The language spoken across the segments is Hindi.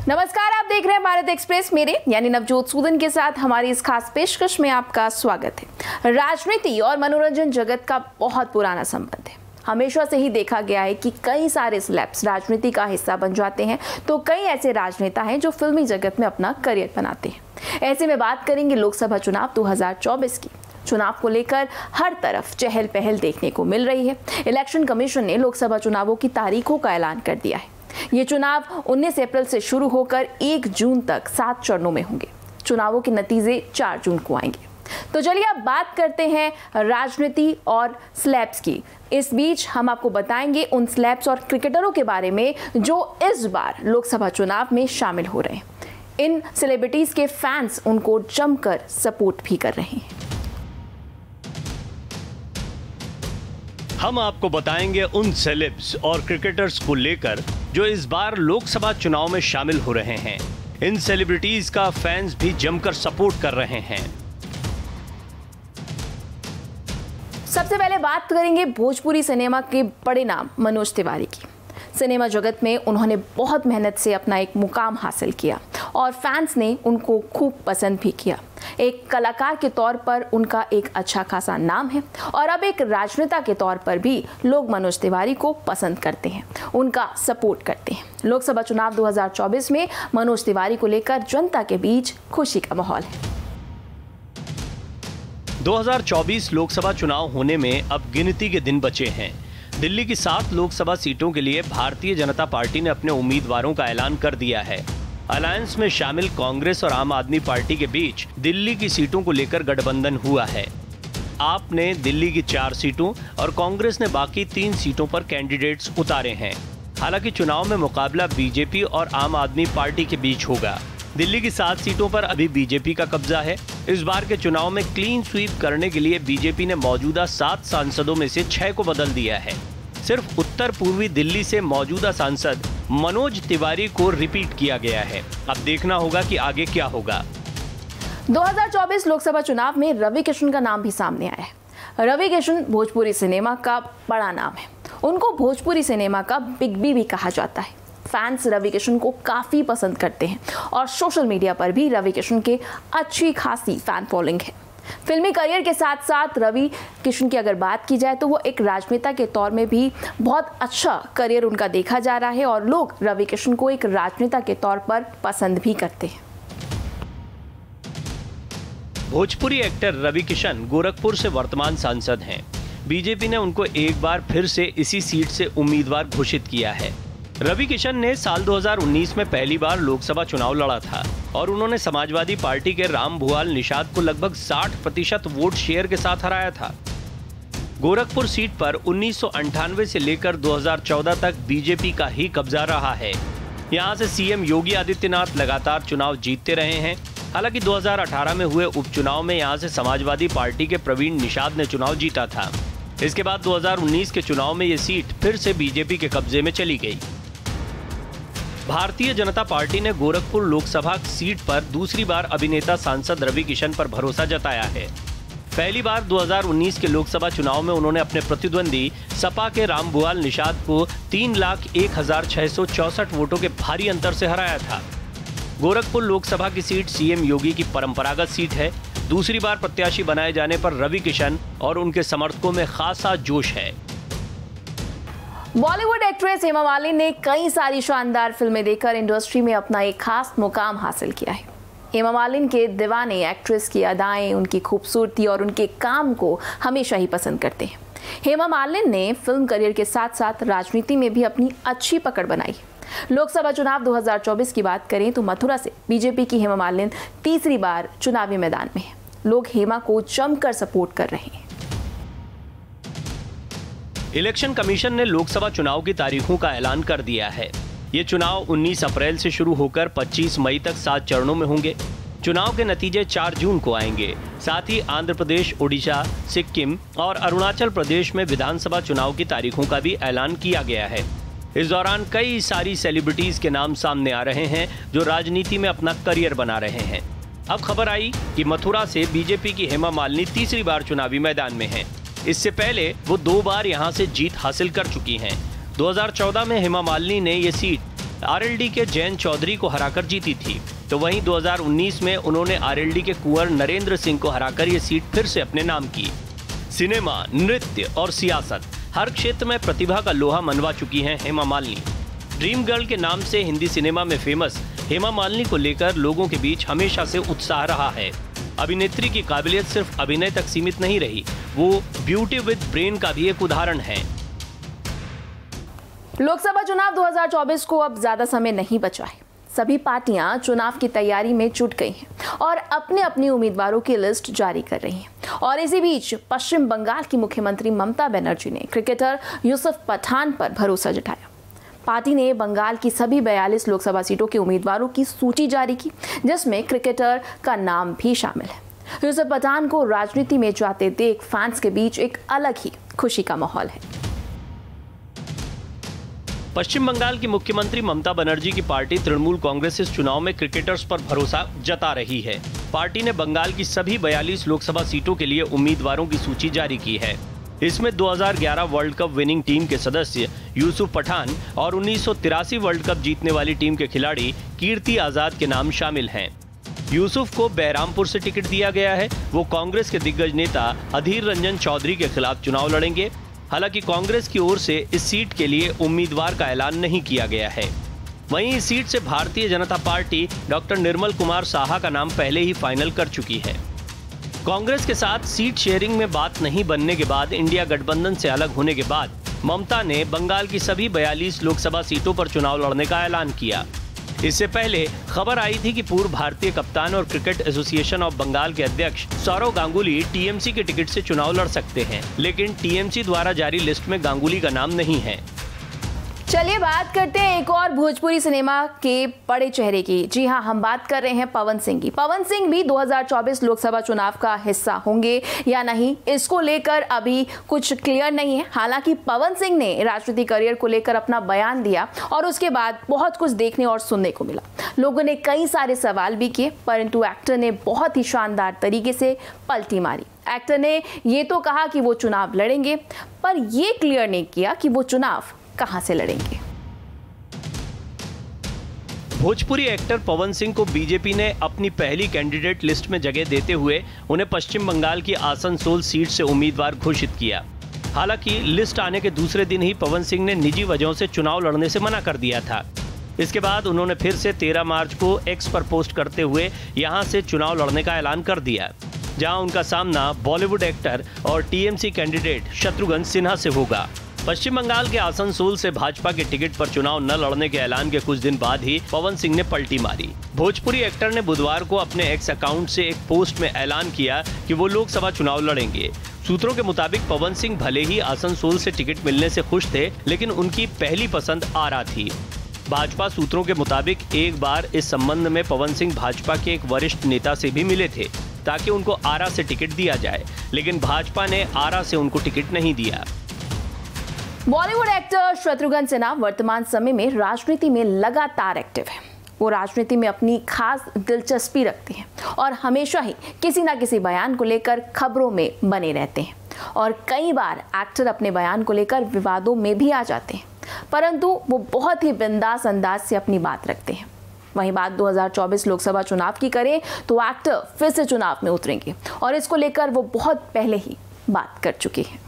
नमस्कार, आप देख रहे हैं भारत एक्सप्रेस। मेरे यानी नवजोत सूदन के साथ हमारी इस खास पेशकश में आपका स्वागत है। राजनीति और मनोरंजन जगत का बहुत पुराना संबंध है। हमेशा से ही देखा गया है कि कई सारे सेलेब्स राजनीति का हिस्सा बन जाते हैं, तो कई ऐसे राजनेता हैं जो फिल्मी जगत में अपना करियर बनाते हैं। ऐसे में बात करेंगे लोकसभा चुनाव 2024 की। चुनाव को लेकर हर तरफ चहल पहल देखने को मिल रही है। इलेक्शन कमीशन ने लोकसभा चुनावों की तारीखों का ऐलान कर दिया है। ये चुनाव 19 अप्रैल से शुरू होकर 1 जून तक 7 चरणों में होंगे। चुनावों के नतीजे 4 जून को आएंगे। तो चलिए अब बात करते हैं राजनीति और स्लैब्स की। इस बीच हम आपको बताएंगे उन स्लैब्स और क्रिकेटरों के बारे में जो इस बार लोकसभा चुनाव में शामिल हो रहे हैं। इन सेलिब्रिटीज के फैंस उनको जमकर सपोर्ट भी कर रहे हैं। हम आपको बताएंगे उन सेलेब्स और क्रिकेटर्स को लेकर जो इस बार लोकसभा चुनाव में शामिल हो रहे हैं। इन सेलिब्रिटीज का फैंस भी जमकर सपोर्ट कर रहे हैं। सबसे पहले बात करेंगे भोजपुरी सिनेमा के बड़े नाम मनोज तिवारी की। सिनेमा जगत में उन्होंने बहुत मेहनत से अपना एक मुकाम हासिल किया और फैंस ने उनको खूब पसंद भी किया। एक कलाकार के तौर पर उनका एक अच्छा खासा नाम है और अब एक राजनेता के तौर पर भी लोग मनोज तिवारी को पसंद करते हैं, उनका सपोर्ट करते हैं। लोकसभा चुनाव 2024 में मनोज तिवारी को लेकर जनता के बीच खुशी का माहौल है। 2024 लोकसभा चुनाव होने में अब गिनती के दिन बचे हैं। दिल्ली की 7 लोकसभा सीटों के लिए भारतीय जनता पार्टी ने अपने उम्मीदवारों का ऐलान कर दिया है। अलायंस में शामिल कांग्रेस और आम आदमी पार्टी के बीच दिल्ली की सीटों को लेकर गठबंधन हुआ है। आप ने दिल्ली की 4 सीटों और कांग्रेस ने बाकी 3 सीटों पर कैंडिडेट्स उतारे हैं। हालांकि चुनाव में मुकाबला बीजेपी और आम आदमी पार्टी के बीच होगा। दिल्ली की 7 सीटों पर अभी बीजेपी का कब्जा है। इस बार के चुनाव में क्लीन स्वीप करने के लिए बीजेपी ने मौजूदा 7 सांसदों में से 6 को बदल दिया है। सिर्फ उत्तर पूर्वी दिल्ली से मौजूदा सांसद मनोज तिवारी को रिपीट किया गया है। अब देखना होगा कि आगे क्या होगा। 2024 लोकसभा चुनाव में रवि किशन का नाम भी सामने आया है। रवि किशन भोजपुरी सिनेमा का बड़ा नाम है। उनको भोजपुरी सिनेमा का बिग बी भी कहा जाता है। फैंस रवि किशन को काफी पसंद करते हैं और सोशल मीडिया पर भी रवि किशन के अच्छी खासी फैन फॉलोइंग है। फिल्मी करियर के साथ साथ रवि किशन की अगर बात की जाए तो वो एक राजनेता के तौर में भी बहुत अच्छा करियर उनका देखा जा रहा है और लोग रवि किशन को एक राजनेता के तौर पर पसंद भी करते हैं। भोजपुरी एक्टर रवि किशन गोरखपुर से वर्तमान सांसद हैं। बीजेपी ने उनको एक बार फिर से इसी सीट से उम्मीदवार घोषित किया है। रवि किशन ने साल 2019 में पहली बार लोकसभा चुनाव लड़ा था और उन्होंने समाजवादी पार्टी के राम भुआल निषाद को लगभग 60% वोट शेयर के साथ हराया था। गोरखपुर सीट पर 1998 से लेकर 2014 तक बीजेपी का ही कब्जा रहा है। यहां से सीएम योगी आदित्यनाथ लगातार चुनाव जीतते रहे हैं। हालांकि 2018 में हुए उपचुनाव में यहां से समाजवादी पार्टी के प्रवीण निषाद ने चुनाव जीता था। इसके बाद 2019 के चुनाव में ये सीट फिर से बीजेपी के कब्जे में चली गई। भारतीय जनता पार्टी ने गोरखपुर लोकसभा सीट पर दूसरी बार अभिनेता सांसद रवि किशन पर भरोसा जताया है। पहली बार 2019 के लोकसभा चुनाव में उन्होंने अपने प्रतिद्वंदी सपा के राम भुआल निषाद को 3,01,664 वोटों के भारी अंतर से हराया था। गोरखपुर लोकसभा की सीट सीएम योगी की परंपरागत सीट है। दूसरी बार प्रत्याशी बनाए जाने पर रवि किशन और उनके समर्थकों में खासा जोश है। बॉलीवुड एक्ट्रेस हेमा मालिनी ने कई सारी शानदार फिल्में देकर इंडस्ट्री में अपना एक खास मुकाम हासिल किया है। हेमा मालिनी के दीवाने एक्ट्रेस की अदाएं, उनकी खूबसूरती और उनके काम को हमेशा ही पसंद करते हैं। हेमा मालिनी ने फिल्म करियर के साथ साथ राजनीति में भी अपनी अच्छी पकड़ बनाई। लोकसभा चुनाव 2024 की बात करें तो मथुरा से बीजेपी की हेमा मालिनी तीसरी बार चुनावी मैदान में है। लोग हेमा को जमकर सपोर्ट कर रहे हैं। इलेक्शन कमीशन ने लोकसभा चुनाव की तारीखों का ऐलान कर दिया है। ये चुनाव 19 अप्रैल से शुरू होकर 25 मई तक 7 चरणों में होंगे। चुनाव के नतीजे 4 जून को आएंगे। साथ ही आंध्र प्रदेश, ओडिशा, सिक्किम और अरुणाचल प्रदेश में विधानसभा चुनाव की तारीखों का भी ऐलान किया गया है। इस दौरान कई सारी सेलिब्रिटीज के नाम सामने आ रहे हैं जो राजनीति में अपना करियर बना रहे हैं। अब खबर आई कि मथुरा से बीजेपी की हेमा मालिनी तीसरी बार चुनावी मैदान में हैं। इससे पहले वो 2 बार यहां से जीत हासिल कर चुकी हैं। 2014 में हेमा मालिनी ने ये सीट आरएलडी के जैन चौधरी को हराकर जीती थी। तो वहीं 2019 में उन्होंने आरएलडी के कुंवर नरेंद्र सिंह को हराकर ये सीट फिर से अपने नाम की। सिनेमा, नृत्य और सियासत, हर क्षेत्र में प्रतिभा का लोहा मनवा चुकी हैं हेमा मालिनी। ड्रीम गर्ल के नाम से हिंदी सिनेमा में फेमस हेमा मालिनी को लेकर लोगों के बीच हमेशा से उत्साह रहा है। अभिनेत्री की काबिलियत सिर्फ अभिनय तक सीमित नहीं रही, वो ब्यूटी विद ब्रेन का भी एक उदाहरण है। लोकसभा चुनाव 2024 को अब ज्यादा समय नहीं बचा है। सभी पार्टियां चुनाव की तैयारी में जुट गई हैं और अपने अपने उम्मीदवारों की लिस्ट जारी कर रही हैं। और इसी बीच पश्चिम बंगाल की मुख्यमंत्री ममता बनर्जी ने क्रिकेटर यूसुफ पठान पर भरोसा जताया। पार्टी ने बंगाल की सभी 42 लोकसभा सीटों के उम्मीदवारों की सूची जारी की, जिसमें क्रिकेटर का नाम भी शामिल है। यूसुफ पठान को राजनीति में जाते देख फैंस के बीच एक अलग ही खुशी का माहौल है। पश्चिम बंगाल की मुख्यमंत्री ममता बनर्जी की पार्टी तृणमूल कांग्रेस इस चुनाव में क्रिकेटर्स पर भरोसा जता रही है। पार्टी ने बंगाल की सभी 42 लोकसभा सीटों के लिए उम्मीदवारों की सूची जारी की है। इसमें 2011 वर्ल्ड कप विनिंग टीम के सदस्य यूसुफ पठान और 1983 वर्ल्ड कप जीतने वाली टीम के खिलाड़ी कीर्ति आजाद के नाम शामिल हैं। यूसुफ को बहरामपुर से टिकट दिया गया है। वो कांग्रेस के दिग्गज नेता अधीर रंजन चौधरी के खिलाफ चुनाव लड़ेंगे। हालांकि कांग्रेस की ओर से इस सीट के लिए उम्मीदवार का ऐलान नहीं किया गया है। वहीं इस सीट से भारतीय जनता पार्टी डॉक्टर निर्मल कुमार साहा का नाम पहले ही फाइनल कर चुकी है। कांग्रेस के साथ सीट शेयरिंग में बात नहीं बनने के बाद इंडिया गठबंधन से अलग होने के बाद ममता ने बंगाल की सभी 42 लोकसभा सीटों पर चुनाव लड़ने का ऐलान किया। इससे पहले खबर आई थी कि पूर्व भारतीय कप्तान और क्रिकेट एसोसिएशन ऑफ बंगाल के अध्यक्ष सौरव गांगुली टीएमसी के टिकट से चुनाव लड़ सकते हैं, लेकिन टीएमसी द्वारा जारी लिस्ट में गांगुली का नाम नहीं है। चलिए बात करते हैं एक और भोजपुरी सिनेमा के बड़े चेहरे की। जी हां, हम बात कर रहे हैं पवन सिंह की। पवन सिंह भी 2024 लोकसभा चुनाव का हिस्सा होंगे या नहीं, इसको लेकर अभी कुछ क्लियर नहीं है। हालांकि पवन सिंह ने राजनीतिक करियर को लेकर अपना बयान दिया और उसके बाद बहुत कुछ देखने और सुनने को मिला। लोगों ने कई सारे सवाल भी किए, परंतु एक्टर ने बहुत ही शानदार तरीके से पलटी मारी। एक्टर ने ये तो कहा कि वो चुनाव लड़ेंगे, पर ये क्लियर नहीं किया कि वो चुनाव कहां से लड़ेंगे। भोजपुरी एक्टर पवन सिंह को बीजेपी ने अपनी पहली कैंडिडेट लिस्ट में जगह देते हुए उन्हें पश्चिम बंगाल की आसनसोल सीट से उम्मीदवार घोषित किया। हालांकि लिस्ट आने के दूसरे दिन ही पवन सिंह ने निजी वजहों से चुनाव लड़ने से मना कर दिया था। इसके बाद उन्होंने फिर से 13 मार्च को एक्स पर पोस्ट करते हुए यहां से चुनाव लड़ने का ऐलान कर दिया, जहां उनका सामना बॉलीवुड एक्टर और टीएमसी कैंडिडेट शत्रुघ्न सिन्हा से होगा। पश्चिम बंगाल के आसनसोल से भाजपा के टिकट पर चुनाव न लड़ने के ऐलान के कुछ दिन बाद ही पवन सिंह ने पलटी मारी। भोजपुरी एक्टर ने बुधवार को अपने एक्स अकाउंट से एक पोस्ट में ऐलान किया कि वो लोकसभा चुनाव लड़ेंगे। सूत्रों के मुताबिक पवन सिंह भले ही आसनसोल से टिकट मिलने से खुश थे, लेकिन उनकी पहली पसंद आरा थी। भाजपा सूत्रों के मुताबिक एक बार इस संबंध में पवन सिंह भाजपा के एक वरिष्ठ नेता से भी मिले थे ताकि उनको आरा से टिकट दिया जाए, लेकिन भाजपा ने आरा से उनको टिकट नहीं दिया। बॉलीवुड एक्टर शत्रुघ्न सिन्हा वर्तमान समय में राजनीति में लगातार एक्टिव है। वो राजनीति में अपनी खास दिलचस्पी रखते हैं और हमेशा ही किसी ना किसी बयान को लेकर खबरों में बने रहते हैं। और कई बार एक्टर अपने बयान को लेकर विवादों में भी आ जाते हैं, परंतु वो बहुत ही बिंदास अंदाज से अपनी बात रखते हैं। वहीं बात 2024 लोकसभा चुनाव की करें तो एक्टर फिर से चुनाव में उतरेंगे और इसको लेकर वो बहुत पहले ही बात कर चुके हैं।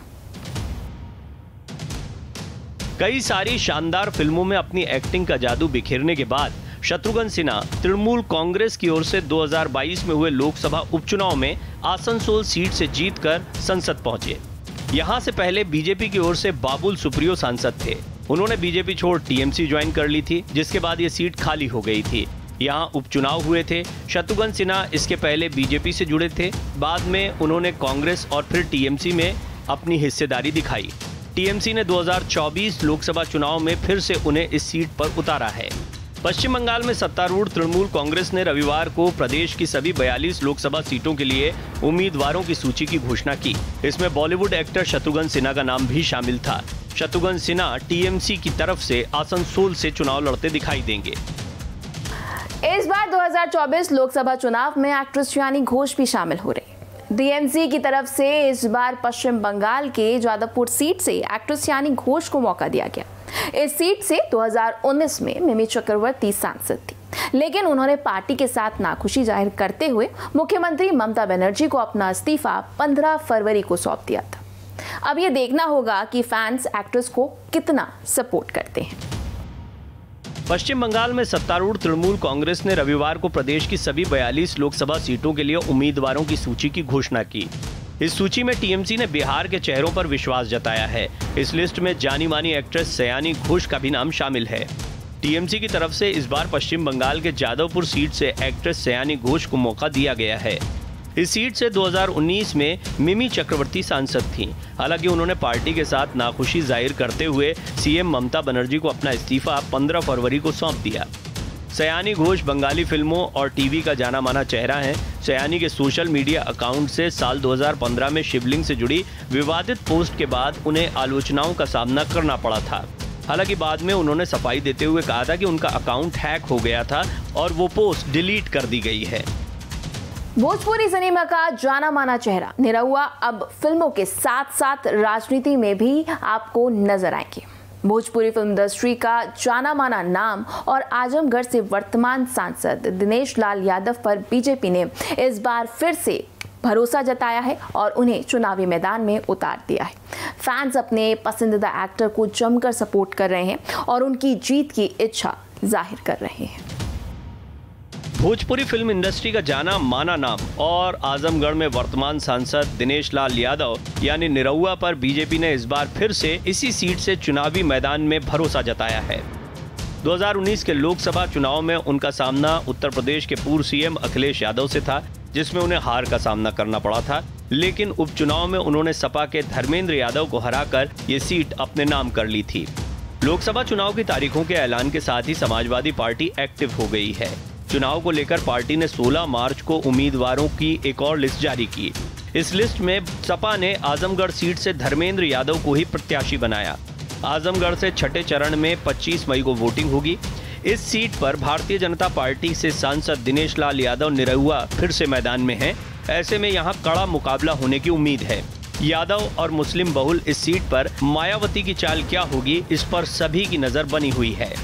कई सारी शानदार फिल्मों में अपनी एक्टिंग का जादू बिखेरने के बाद शत्रुघ्न सिन्हा तृणमूल कांग्रेस की ओर से 2022 में हुए लोकसभा उपचुनाव में आसनसोल सीट से जीतकर संसद पहुंचे। यहां से पहले बीजेपी की ओर से बाबुल सुप्रियो सांसद थे। उन्होंने बीजेपी छोड़ टीएमसी ज्वाइन कर ली थी, जिसके बाद ये सीट खाली हो गई थी। यहाँ उपचुनाव हुए थे। शत्रुघ्न सिन्हा इसके पहले बीजेपी से जुड़े थे, बाद में उन्होंने कांग्रेस और फिर टीएमसी में अपनी हिस्सेदारी दिखाई। टीएमसी ने 2024 लोकसभा चुनाव में फिर से उन्हें इस सीट पर उतारा है। पश्चिम बंगाल में सत्तारूढ़ तृणमूल कांग्रेस ने रविवार को प्रदेश की सभी 42 लोकसभा सीटों के लिए उम्मीदवारों की सूची की घोषणा की। इसमें बॉलीवुड एक्टर शत्रुघ्न सिन्हा का नाम भी शामिल था। शत्रुघ्न सिन्हा टीएमसी की तरफ से आसनसोल से चुनाव लड़ते दिखाई देंगे। इस बार 2024 लोकसभा चुनाव में एक्ट्रेस श्रेयानी घोष भी शामिल हो रही। डीएमसी की तरफ से इस बार पश्चिम बंगाल के जादवपुर सीट से एक्ट्रेस श्रेयानी घोष को मौका दिया गया। इस सीट से 2019 में मिमी चक्रवर्ती सांसद थी, लेकिन उन्होंने पार्टी के साथ नाखुशी जाहिर करते हुए मुख्यमंत्री ममता बनर्जी को अपना इस्तीफा 15 फरवरी को सौंप दिया था। अब ये देखना होगा कि फैंस एक्ट्रेस को कितना सपोर्ट करते हैं। पश्चिम बंगाल में सत्तारूढ़ तृणमूल कांग्रेस ने रविवार को प्रदेश की सभी 42 लोकसभा सीटों के लिए उम्मीदवारों की सूची की घोषणा की। इस सूची में टीएमसी ने बिहार के चेहरों पर विश्वास जताया है। इस लिस्ट में जानी मानी एक्ट्रेस सयानी घोष का भी नाम शामिल है। टीएमसी की तरफ से इस बार पश्चिम बंगाल के जादवपुर सीट से एक्ट्रेस सयानी घोष को मौका दिया गया है। इस सीट से 2019 में मिमी चक्रवर्ती सांसद थीं। हालांकि उन्होंने पार्टी के साथ नाखुशी जाहिर करते हुए सीएम ममता बनर्जी को अपना इस्तीफा 15 फरवरी को सौंप दिया। सयानी घोष बंगाली फिल्मों और टीवी का जाना माना चेहरा है। सयानी के सोशल मीडिया अकाउंट से साल 2015 में शिवलिंग से जुड़ी विवादित पोस्ट के बाद उन्हें आलोचनाओं का सामना करना पड़ा था। हालांकि बाद में उन्होंने सफाई देते हुए कहा था कि उनका अकाउंट हैक हो गया था और वो पोस्ट डिलीट कर दी गई है। भोजपुरी सिनेमा का जाना माना चेहरा निरहुआ अब फिल्मों के साथ साथ राजनीति में भी आपको नजर आएंगे। भोजपुरी फिल्म इंडस्ट्री का जाना माना नाम और आजमगढ़ से वर्तमान सांसद दिनेश लाल यादव पर बीजेपी ने इस बार फिर से भरोसा जताया है और उन्हें चुनावी मैदान में उतार दिया है। फैंस अपने पसंदीदा एक्टर को जमकर सपोर्ट कर रहे हैं और उनकी जीत की इच्छा जाहिर कर रहे हैं। भोजपुरी फिल्म इंडस्ट्री का जाना माना नाम और आजमगढ़ में वर्तमान सांसद दिनेश लाल यादव यानी निरहुआ पर बीजेपी ने इस बार फिर से इसी सीट से चुनावी मैदान में भरोसा जताया है। 2019 के लोकसभा चुनाव में उनका सामना उत्तर प्रदेश के पूर्व सीएम अखिलेश यादव से था, जिसमें उन्हें हार का सामना करना पड़ा था। लेकिन उपचुनाव में उन्होंने सपा के धर्मेंद्र यादव को हराकर ये सीट अपने नाम कर ली थी। लोकसभा चुनाव की तारीखों के ऐलान के साथ ही समाजवादी पार्टी एक्टिव हो गई है। चुनाव को लेकर पार्टी ने 16 मार्च को उम्मीदवारों की एक और लिस्ट जारी की। इस लिस्ट में सपा ने आजमगढ़ सीट से धर्मेंद्र यादव को ही प्रत्याशी बनाया। आजमगढ़ से छठे चरण में 25 मई को वोटिंग होगी। इस सीट पर भारतीय जनता पार्टी से सांसद दिनेश लाल यादव निरहुआ फिर से मैदान में हैं। ऐसे में यहां कड़ा मुकाबला होने की उम्मीद है। यादव और मुस्लिम बहुल इस सीट पर मायावती की चाल क्या होगी, इस पर सभी की नजर बनी हुई है।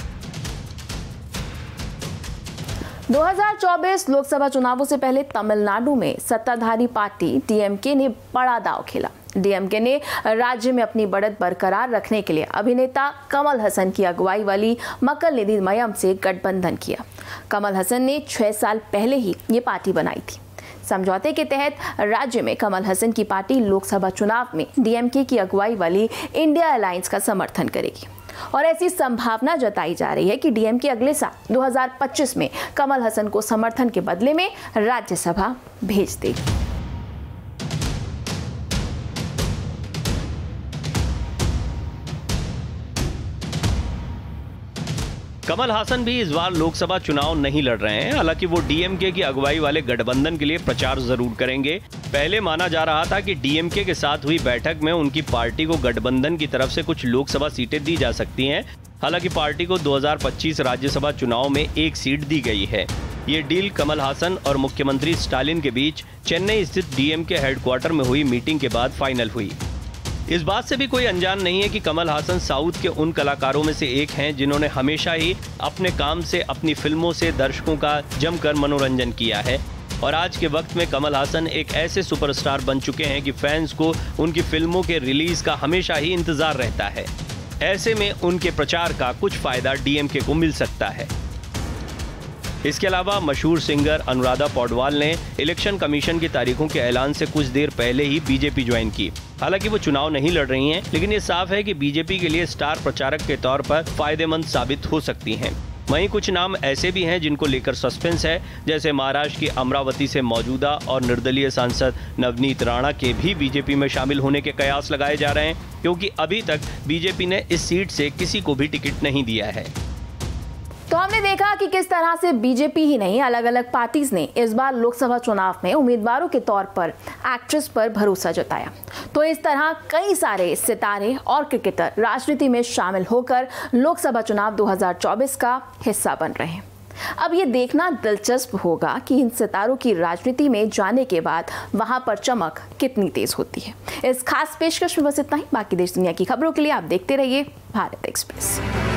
2024 लोकसभा चुनावों से पहले तमिलनाडु में सत्ताधारी पार्टी डीएमके ने बड़ा दांव खेला। डीएमके ने राज्य में अपनी बढ़त बरकरार रखने के लिए अभिनेता कमल हसन की अगुवाई वाली मक्कल निधि मयम से गठबंधन किया। कमल हसन ने 6 साल पहले ही ये पार्टी बनाई थी। समझौते के तहत राज्य में कमल हसन की पार्टी लोकसभा चुनाव में डीएमके की अगुवाई वाली इंडिया अलायंस का समर्थन करेगी और ऐसी संभावना जताई जा रही है कि डीएमके अगले साल 2025 में कमल हसन को समर्थन के बदले में राज्यसभा भेज देगी। कमल हासन भी इस बार लोकसभा चुनाव नहीं लड़ रहे हैं। हालांकि वो डीएमके की अगुवाई वाले गठबंधन के लिए प्रचार जरूर करेंगे। पहले माना जा रहा था कि डीएमके के साथ हुई बैठक में उनकी पार्टी को गठबंधन की तरफ से कुछ लोकसभा सीटें दी जा सकती हैं। हालांकि पार्टी को 2025 राज्यसभा चुनाव में 1 सीट दी गई है। ये डील कमल हासन और मुख्यमंत्री स्टालिन के बीच चेन्नई स्थित डीएमके हेडक्वार्टर में हुई मीटिंग के बाद फाइनल हुई। इस बात से भी कोई अनजान नहीं है कि कमल हासन साउथ के उन कलाकारों में से एक हैं जिन्होंने हमेशा ही अपने काम से, अपनी फिल्मों से दर्शकों का जमकर मनोरंजन किया है। और आज के वक्त में कमल हासन एक ऐसे सुपरस्टार बन चुके हैं कि फैंस को उनकी फिल्मों के रिलीज का हमेशा ही इंतजार रहता है। ऐसे में उनके प्रचार का कुछ फायदा डीएमके को मिल सकता है। इसके अलावा मशहूर सिंगर अनुराधा पौडवाल ने इलेक्शन कमीशन की तारीखों के ऐलान से कुछ देर पहले ही बीजेपी ज्वाइन की। हालांकि वो चुनाव नहीं लड़ रही हैं, लेकिन ये साफ है कि बीजेपी के लिए स्टार प्रचारक के तौर पर फायदेमंद साबित हो सकती हैं। वहीं कुछ नाम ऐसे भी हैं जिनको लेकर सस्पेंस है, जैसे महाराष्ट्र की अमरावती से मौजूदा और निर्दलीय सांसद नवनीत राणा के भी बीजेपी में शामिल होने के कयास लगाए जा रहे हैं, क्योंकि अभी तक बीजेपी ने इस सीट से किसी को भी टिकट नहीं दिया है। तो हमने देखा कि किस तरह से बीजेपी ही नहीं, अलग अलग पार्टीज ने इस बार लोकसभा चुनाव में उम्मीदवारों के तौर पर एक्ट्रेस पर भरोसा जताया। तो इस तरह कई सारे सितारे और क्रिकेटर राजनीति में शामिल होकर लोकसभा चुनाव 2024 का हिस्सा बन रहे हैं। अब ये देखना दिलचस्प होगा कि इन सितारों की राजनीति में जाने के बाद वहां पर चमक कितनी तेज होती है। इस खास पेशकश में बस इतना ही। बाकी देश दुनिया की खबरों के लिए आप देखते रहिए भारत एक्सप्रेस।